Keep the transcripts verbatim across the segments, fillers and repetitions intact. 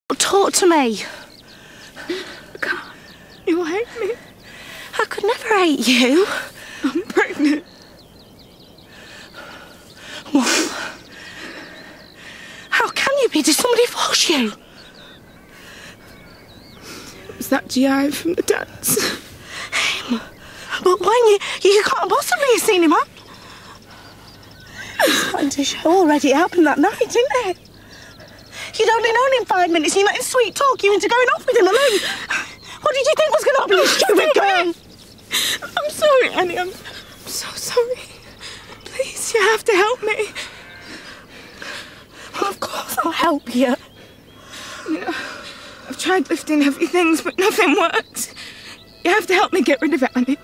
Talk to me. I can't. You'll hate me. I could never hate you. I'm pregnant. What? How can you be? Did somebody force you? Was that G I from the dance? Him? But when you... You can't possibly have seen him, huh? It's starting to show already. It happened that night, didn't it? You'd only known him five minutes and you let him sweet talk you into going off with him alone. What did you think was going to happen, you stupid girl? I'm sorry, Annie. I'm, I'm so sorry. Please, you have to help me. Well, of course I'll help you. You know, I've tried lifting heavy things, but nothing works. You have to help me get rid of it, Annie.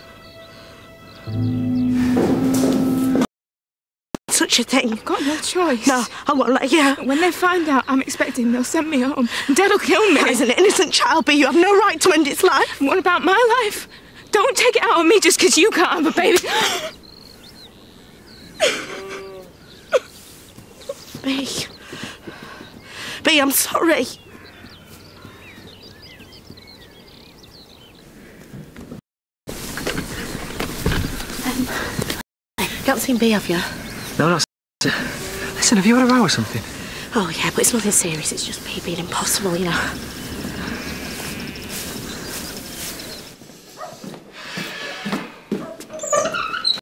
Such a thing. I've got no choice. No, I won't let you. When they find out I'm expecting, they'll send me home. Dad'll kill me. That is an innocent child, but you have no right to end its life. What about my life? Don't take it out on me just because you can't have a baby. B. B, I'm sorry. Um, you haven't seen B, have you? No, not. Listen, have you had a row or something? Oh, yeah, but it's nothing serious. It's just B being impossible, you know.